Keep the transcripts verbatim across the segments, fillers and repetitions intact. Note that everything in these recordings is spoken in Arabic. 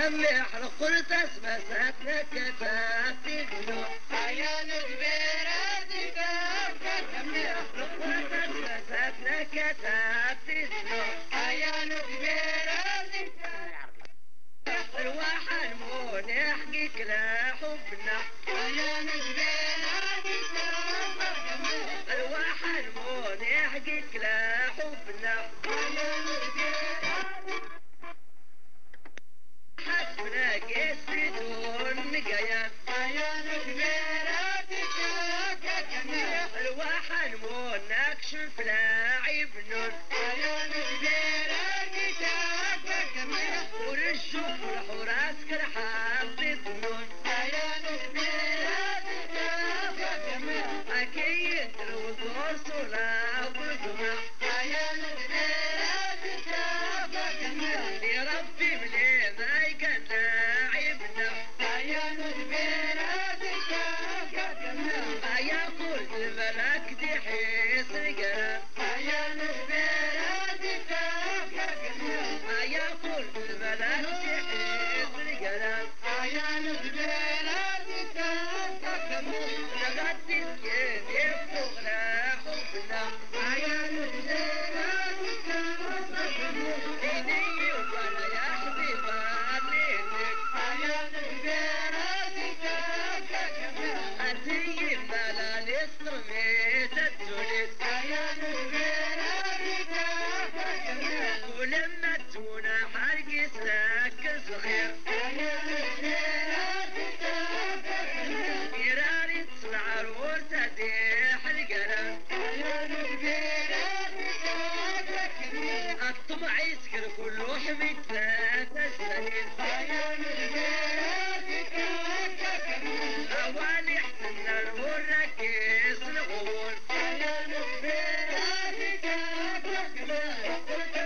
كم يحرق قلت اسمسات نكتات تدنو عيان كبيرة تكافك كم يحرق قلت اسمسات نكتات تدنو عيان كبيرة تكافك الواحد مو نحقق لا حبنا عيان كبيرة تكافك الواحد مو نحقق لا حبنا عيان كبيرة حسبنا قصتون نقيان عيان كبيرة تكافك الواحد مو نكشف لاعب نون عيان كبيرة تكافك ورشوف الحراس كالحاب تنون عيان كبيرة تكافك أكيد الوزور صلاة والجمع عيان كبيرة تكافك يا ربي بلي ذاك لاعبنا عيان كبيرة تكافك يا قلت الملك دي حيس رجال عيان كبيرة تكافك يا قلت الملك دي حيس رجال عيان كبيرة تكافك نغدي الكيد يفوق لا حبنا عيان كبيرة تكافك ديني وقال يا حبيب عليك عيان كبيرة تكافك أتي ملا نسر ميت التونس عيان كبيرة تكافك ولما تونا حرق ساك صغير عيان كبيرة تكافك يراري تصنع رور تديح القلم عيان كبيرة تكافك الطمع يسكر كله حميد ثلاث سنين عيان كبيرة تكافك أواني حسنا الورة كيس الغول عيان كبيرة تكافك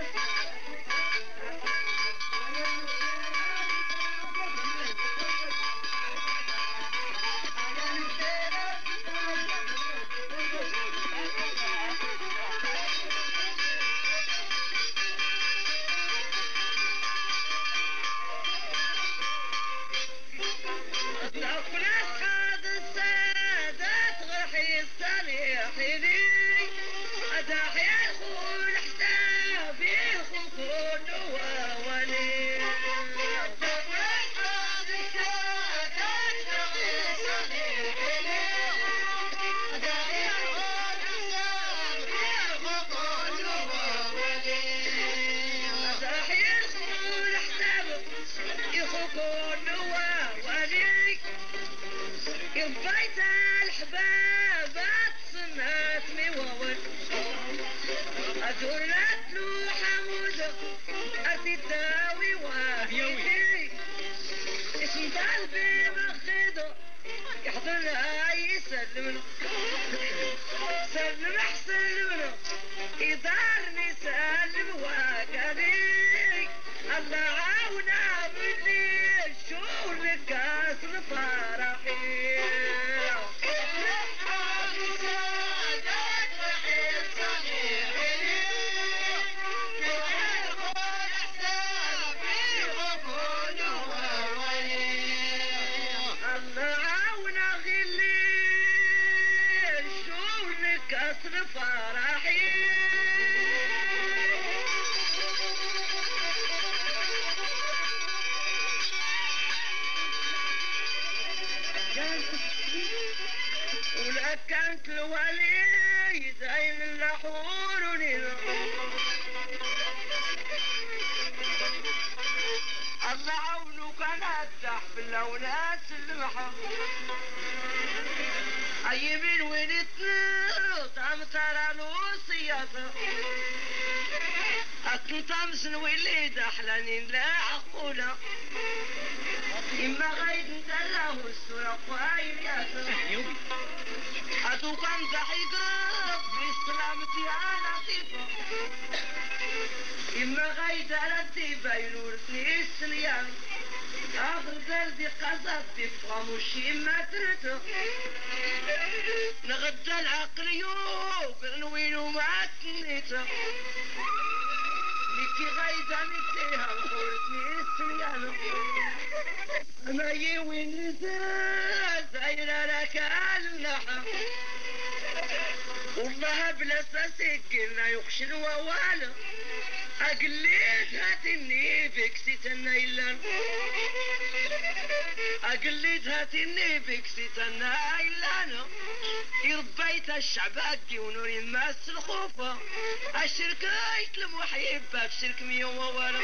بيت الحباب صنات ميوون أدولت له حمود أتداوي وابيوي اسم قلبي مخدو يحضرها يسلم له سلم احسن منه يدارني سلم وكذي الله عاونا بالليل شو لك اصل فرحي كانت الولي زين اللحور ونيرو الله عونه كانت تحت اللونات المحا أيمين وين تنط عم ترى الوصيات أكنت أمسن وليد أحلانين لا عقولة إما غيد ندلاه السرق وأيميات أتو كان تحيقرب بسلامتي على طيبة إما غيد أردي بينورتني السليان آخر زردي قصد تفهم وشي ما ترتو نغدى العقل يوك نوينو ما تنيتو لكي غيدا نتيها وقولتني السليان ما يوين زايرة لك النحا والله بلا ساسقنا يخشن ووالا أقليت هاتني بكسيتنا إلا أقليت هاتني بكسيتنا إلا أنا يربيت الشعباقي ونوري الماس الخوفة الشركة المحبة في شرك مية ووالا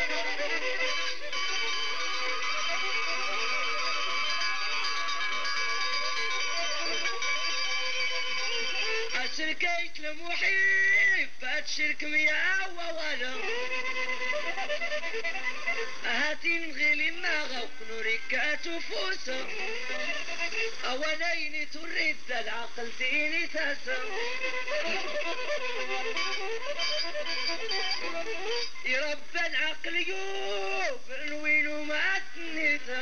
شركة المحبة تشرك ميا ووالا هاتي نغيلي ما غوق نوريكا تفوسا أولين تريد العقل تيني تاسا يرب العقل يوب نوينو ما تنيتا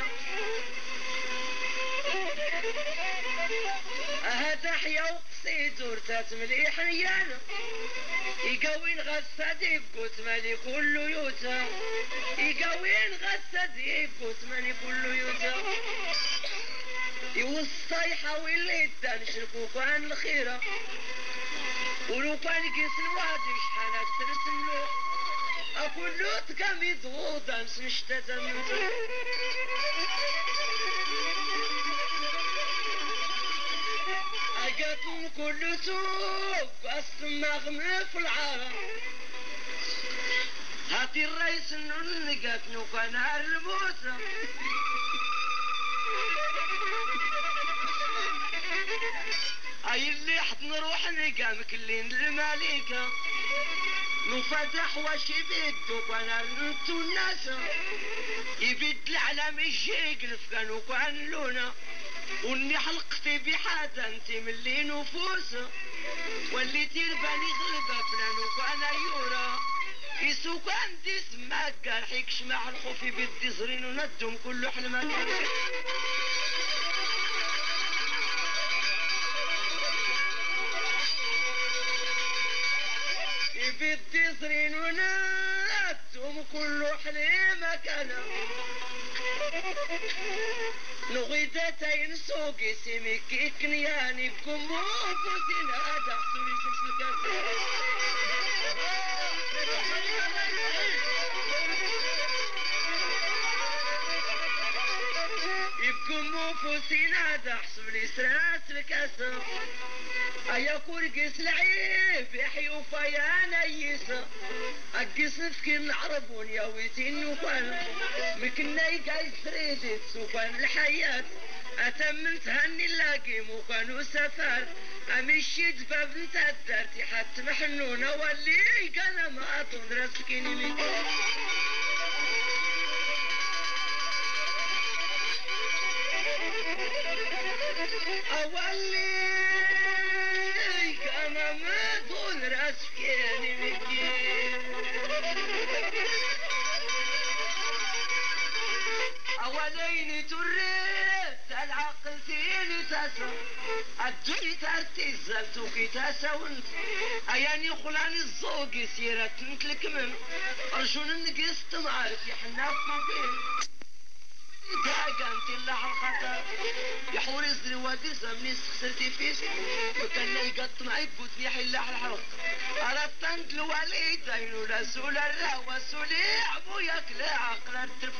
هذا حيا وقصي دورتات مليح ريانا يقوين غسا ديبقوت مالي كله يوتا يقوين غسا ديبقوت مالي كله يوتا يوصى يحاول يدان شركو كان الخيرة ولو كان قيس الوادي شحال ترسلو أقول له تقامي ضغوطا نشتتا منتو أجاكم كل سوق الصماغ في العالم هاتي الرئيس نلقاك نوفا نار الموسى أي اللي حد نروح نلقى مكلين المالكة نفتح وشي بيدو وانا نتو الناس يبيد العلم الجيقلف كانوا كان لونا وني حلقتي بحاجة انتي من اللي نفوسه واللي ترباني غلبة فلان وكان يورا يسو كان دي سماك قال حيكش مع الخوفي بدي صغرين وندهم كله حلمات بدي صغرين وندهم كله حلمك انا نغيدتين سوقي سميكي كنياني بكم وفوسين هذا حسوني سلسلكات يبكم وفوسين هذا حسوني سلسلكات أيا كورقس العيب يحيو فيا نيسا أقس نفكي العربون يا ويتين وفان مكنا يقايد فريدت سوفان الحياة أتمنت هني لاقي مكانو سفر أمشي دباب نتا دارتي حتى محنونة واللي كان ما أطول راسكيني ميكو أولي أنا ما دون راسكيني مكين أولين تريت العقل تيني تاسا الدنيا تارتي زلتوكي تاسا وانت أياني خلاني الزوقي سيرة تنتلك من أرجون النقيس تمعارف يحنا فوقين داقانتي الله الخطر يحور يزري وادرسة مني سخسرتي فيسي وكان يقط معي بوتني حلا الحرق أردت أنت الوالدين ولا سول الرهوة سولي أبوياك لا عقل الترفو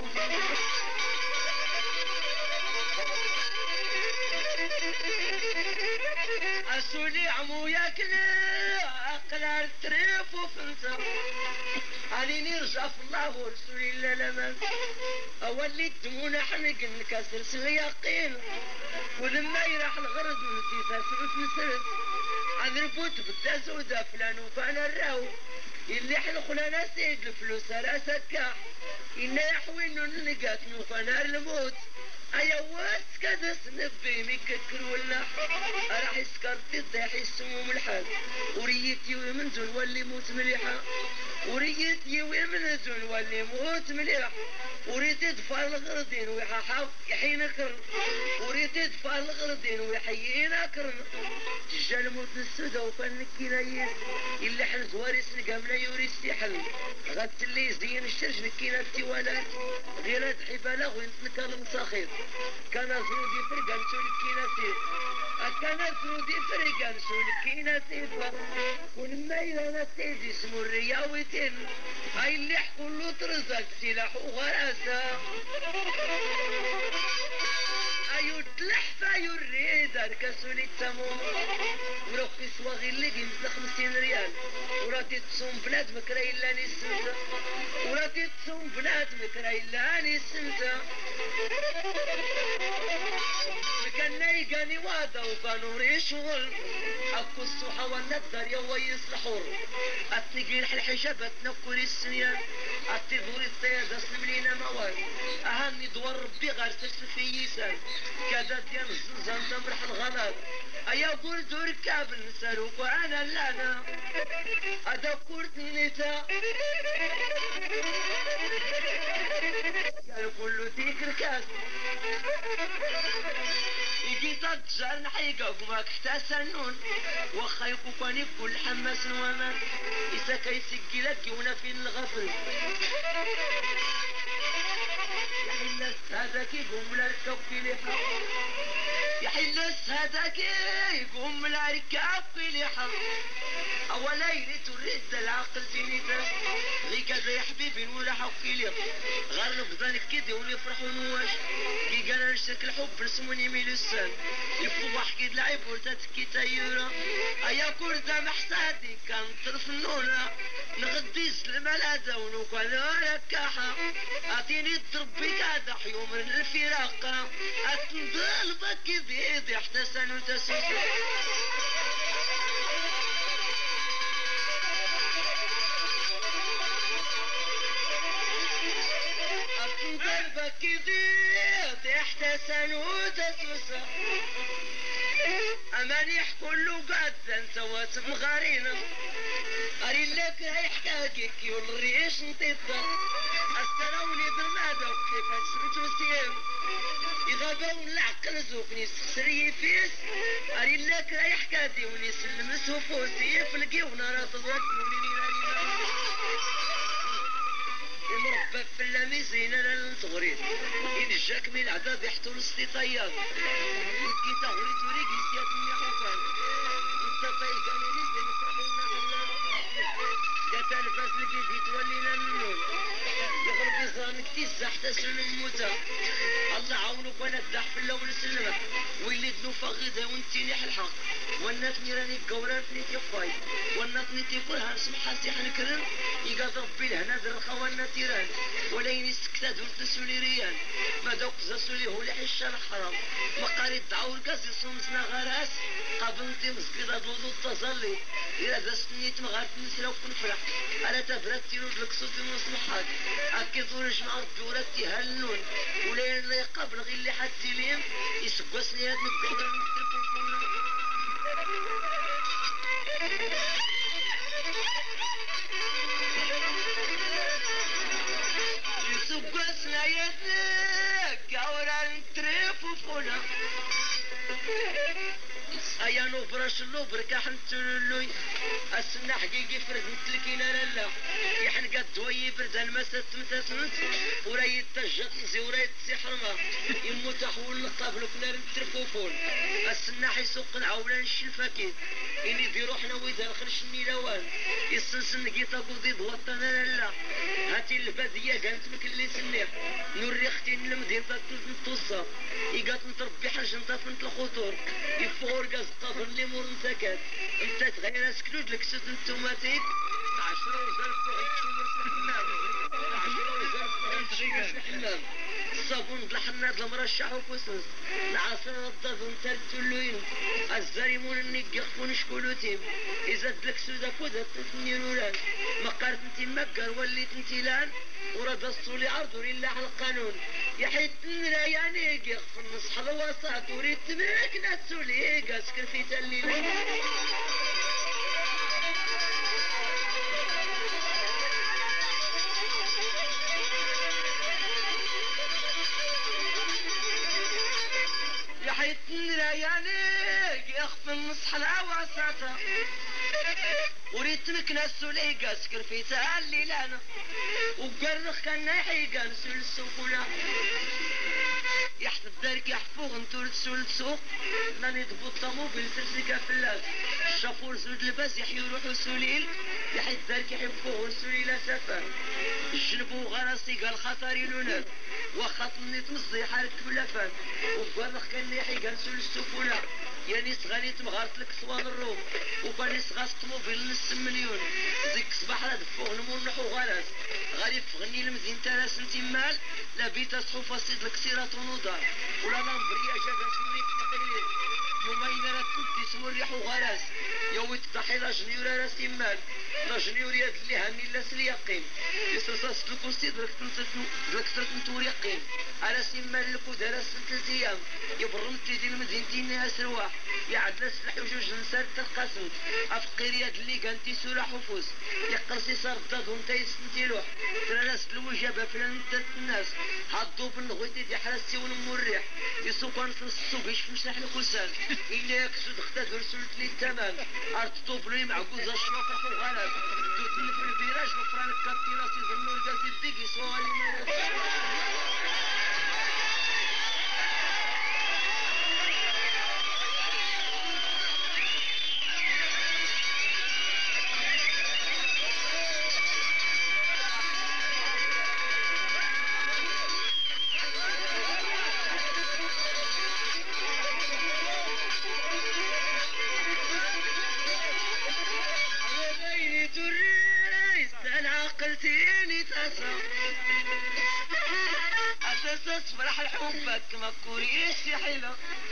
أسولي عموياك لا عقل الترفو فنسا علي نرجع في الله ورسول الله لمن أولي الدمونا حنق نكسر سياقين ولما يراح الغرض ونسيتها سرت نسرت عن ربوت بدا سودا فلان وفانا الراو اللي حلقنا سيد الفلوس راسك كاح إنا يحوين نلقات نوفانا الموت ايا واس كذا سنبي مككر ولا راح يسكر تضيح يسموم الحال وريت يوي من زون واللي موت مليحة وريت يوي من زون واللي موت مليح وريت يدفع الغردين ويحاحاو يحين كرن وريت يدفع الغردين ويحيينا كرن تجال موت السودا وفن كينايين إلا حل زواريس نقامنا يوريس يحل غات اللي زين الشرج نكينا التوالات غير هاد حبالة وين نكالم صاخير كان زودي فرقان سولكينا فيه كان زودي فرقان سولكينا فيه ولما إلا نتيجي اسمو الرياويتين هاي اللي حكولو ترزق سلاح وغراسة ايو تلحفة ايو الريد اركسولي التموم ورخي سواغي اللي قيمت خمسين ريال وراتي تصوم بنات مكرا إلا ني السنتا وراتي تصوم بنات مكرا إلا ني السنتا كان نايقاني وادا وكانوا ري شغل حكو الصوحة والندر يوا يصلحور اتنقي الحجابات نكوري السنيان اتي دوري الطياد اسلم لينا موال اهاني دوار ربي غير تسل في يسان كذا ديال الزنزان دمرح الغلط ايا قول دور كابل نسالوك وانا لانا هذا كورتني نتا قالوا كله ديك الكاس يجي تجار نحيقا وما كحتاسنون واخا يكوكاني كل حماس ومان إسا كيسكي لك يونا في الغفل يحلس هذاك يقوم لركب في لحا يحلس هذاك يقوم لركب في لحا أولا يريد الرد العقل تنيتا غي كذا يا حبيبي ولا حقي لي غير نبدا كيدي ونفرحوا نواش كي قال نشترك الحب نسموني ميلوسان يفوح حكيد لعيب ورتاتكي تايورا ايا كوردا محسادي كان طرف النونا نغدي سلم على دون وكان ركاحة اعطيني الضربي كذا حيوم من الفراقة اتنضل بكي بيدي احتسن وتسوس ضربك زيد احتسن وتسوسة اماني كله قد انت واتم غارينا اري لك هاي حكاكيك يولريش نطيطة استراوني بالمادة وكيف هتسبت وسيم اذا باون العقل زوقني سخسري فيس اري لك هاي حكاتي وني سلم سوفوسي يفلقي ونرى تضربني مربى في اللامي زينة للصغرين إن جاك من العذاب يحتو لسطي طياب كي تغري توريك يسيات من حفان انت طيقان لزي مصاحينا حلال جات الفاس لقيت تولينا النون يغرب يزانك تيزا حتى سن الموتى الله عاونك وانا الدح في اللون سلمك ويلي دنوفا غدا وانتيني حلحق وناتني راني قوراتني تيقاي وناتني تيقولها سمحاتي حنكرم يقاد ربي لهنا در الخوانا تيران ولين سكتا دور تسولي ريان ما دوق زاسولي هو لحشان حرام مقاري الدعور كاسي صومسنا غراس قابلتي مسكيدة دوضو التظلي إلا داستني تمغارت نسلا وكن فرح ألا تبرتي نود لك صوتي ونصمحاك أكي طولش مع الدورتي هالنون ولين لا يقابل غير اللي حتي ليم يسقسني هاد نقدر نتركو يسقسنا يدك عورا نترفو فونا ايا نوبرش اللوبر كاحن تلولوي السنة حقيقي فرد نتلكينا لالا يحن قد دوي بردان مسات متاسنت ورايت تجات نزي ورايت تسي حرمة يموت احول نقابلو كنا نترفوفون السنة حيسوق نعولا نشلفاكين إني دي روحنا ويدا خرش النيلوان يسنسن نقيتا قضي بوطنا لالا هاتي البادية كانت مكلي سنيح نوري اختي المدينة نتوصى يقات نتربي حاجة نطافنت الخطور يفور قاز قابر لي مور نتاكات انت تغير اسكلود لك سد انتوماتيك عشرة وزار فوق يكشو مرسل النار عشرة وزار فوق الحمام الصابون الحناد المرشح وكسوس العصير الضاد تلتلوين الزريمون النيك يخفون شكولوتيم إذا دلك سودا كودا تثنيرولان مقارت انتي مكر وليت انتي لان ورد الصولي عرضو لله على القانون يحيط الرايانيك يخفن نصح الوسط وريد تباك ناسولي قاسك في تليل يحيط الرايانيك يخفن نصح الوسط وريتمك ناسو ليقا سكر في تالي لانا وقرخ كان ناحيقا نسو للسوقنا يحت الدارك يحفوغ انتو لتسو لتسوق ناني ضبط طموبيل ترسيكا في اللاس الشافور زود لباس يحيو روحو سوليل يحيت الدارك يحفوغ نسولي لا سفر الجنبو غراسي قال خطري لونات وخاطني تمصي حالك بلافان وقرخ كان ناحيقا نسو للسوقنا يعني صغاني تمغارت لك صوان الروم وباني صغاس طموبيل نص مليون زيك صباح لا دفوغ نمو نحو غلاس غالي فغني المزين تالاس انتي مال لا بيتا صحوفة سيد لك سيرات ونودار ولا نمبريا جاكا سوريك تقليل يومين راه تنتي سمو الريح وغلاس يويت تحي لا جنيور راسي مال لا جنيور ياد اللي هاني لا سليقين يسرساس لكو سيد لك تنتو لك تنتو يقين على سيمال لكو دارس ثلاث ايام يبرمتي ديال مدينتي ناس رواح يعدل سلاح وجوج نسار تلقاسم افقير ياد اللي كانتي سورة حفوز يقرسي صار ضاد وانت يسنتي لوح فلاس الوجابة فلان انت الناس هادو بالغويتي دي حراسي ونمو الريح يسوقان في السوق يشف مشرح الكوسان إلا يكسود اختاد ورسولت لي التمام ارتطو بلوي معقوزة الشوفر في الغراب دوتني في الفيراج وفران الكابتي راسي ظنو القاسي الديكي سوالي ما فرح الحبك ما كوريش حلو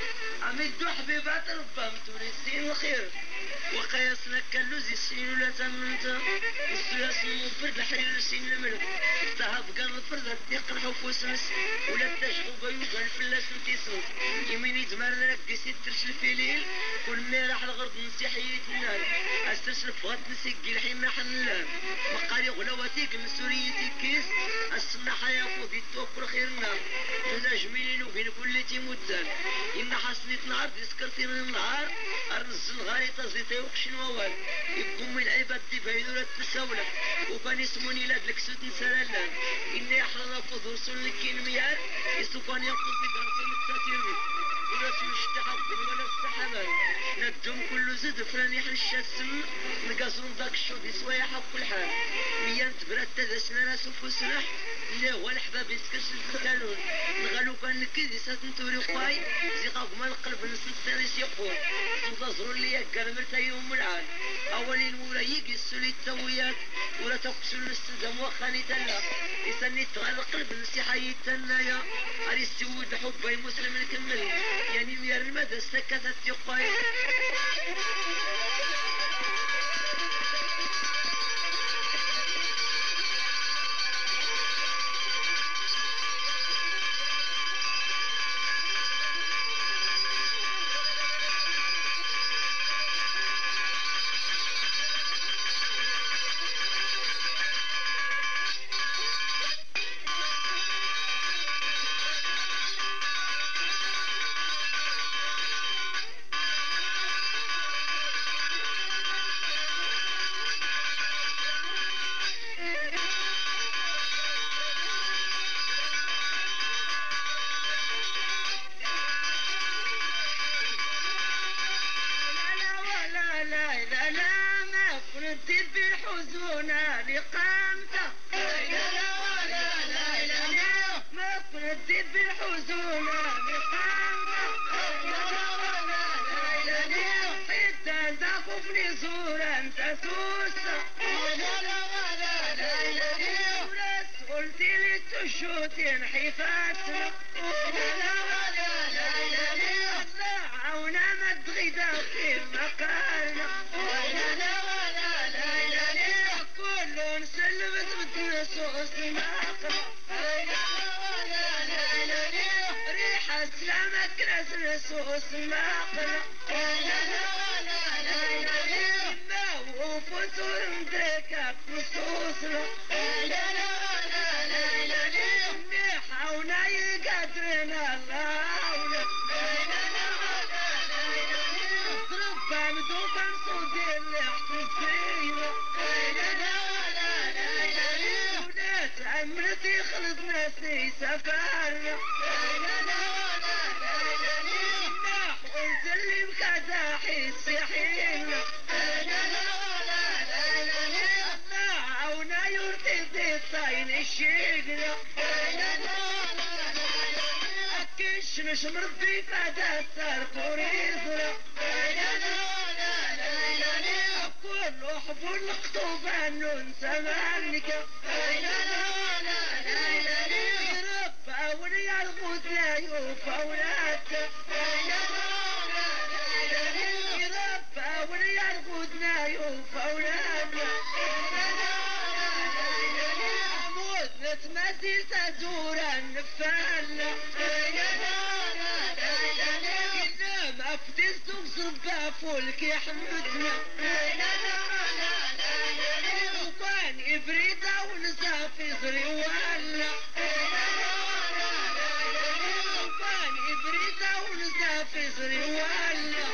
عمدو حبيبات ربما توريسين الخير وقياسنا كالوزي السين ولا تمنتا السلاس المفرد الحرير السين الملك تهب قال الفرد تيق الحفوس نس ولا تشغو بيوغا الفلاس نتيسو يميني دمار لك قسيت ترش الفليل كل ما راح الغرب نسي حييت النار استرش الفغط نسيقي الحين حنلان مقالي غلواتيك من سوريتي كيس السنة حيا فوضي توكل خيرنا كنا جميلين وبين كل تيموتان إن حسني نهار ديسكرتي من النهار أرنز الغاري تزيطي وقش نوال يبقوا من العباد دي بعيدورة تساولة وكان يسموني لاد لكسوت نسالان إني أحرنا فضور سلكين ميار يسوكان يقول في برقم التاتيرو ولا سيشتحب ولا استحمان ندهم كل زد فران يحرش السم نقاسون ذاك الشوط يسوى يحب كل حال ميان تبرات تدسنا ناس وفسرح لا هو الحباب يسكرش الفكانون نغالو كان نكيد يساتن توري قواي زي قاق ما القلب نسنت ساريس يقول تنتظروا لي يقال مرتا يوم العال اولي المولا يجي السولي التويات ولا تقسل الاستدام وخاني تلا يسني تغال القلب نسيحي التنايا هاري السود بحبي مسلم نكمل يعني ميار المدى سكتت يقواي شو صوتين حيفاتنا عونا ما تغيدا في مقالنا كل نسلم بتنسوس مقالنا ريحة سلامك ناس نسوس مقالنا ما وفوتوا مدركة نصوصنا نحاونا يقدرنا الله ضربا مدوبا صودي اللي احتفينا وناس عمرتي خلط ناسي سفرنا ناح قلت اللي مكادا حيسي حينا عونا يرتدي الطين الشيقنا أكش مش مربي فدا الثار قريضنا كل حبول القطوبة ننسى مالك ربا وليا الغوث لا يوفى ولادك ربا وليا الغوث لا يوفى ولادك موت ما زلت أزور النفالة ما فتزت وصربا فولك يا حمدنا وكان إبريدة ونسى في ظري ولا وكان إبريدة ونسى في ظري ولا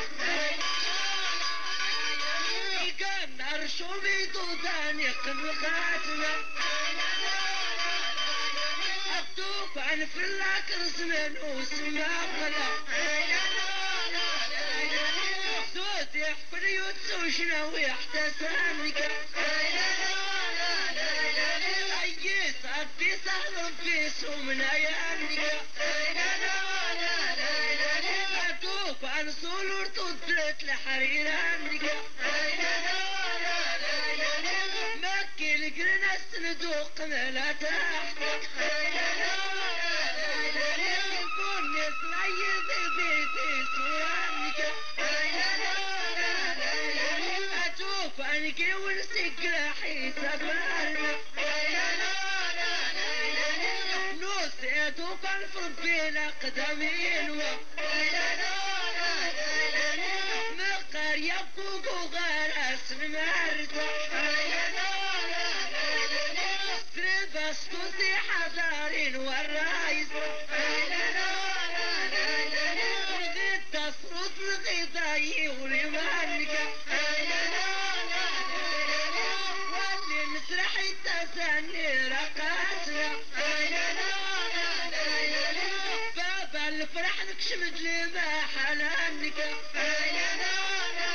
كان أرشومي طوداني قبل خاتنا أبدوك عن فلاك رسمن وسماقنا صوت يحفل يتسوشنا ويحتسانك أي صدي سهل في سمنا يانك أبدوك عن صولور تدرت لحريرانك مكي القرنة سندوق ملا تحت كون يسلي بيتي سوانك أشوف أنك ونسك حسابنا نسيتك الفرد بلا قدمين مقر يبقوك غير اسم مرتا سربستوسي حضارين والرايس ضد تصرد الغذائي ولمانك واللي مسرح التسني رقاسنا بابا الفرح نكشمد لما حلانك